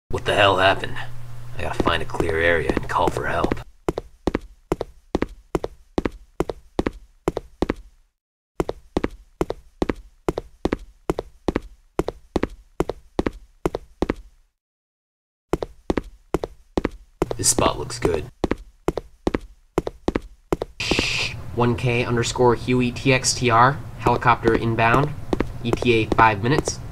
What the hell happened? I gotta find a clear area and call for help. This spot looks good. 1K_Huey TXTR, helicopter inbound, ETA 5 minutes.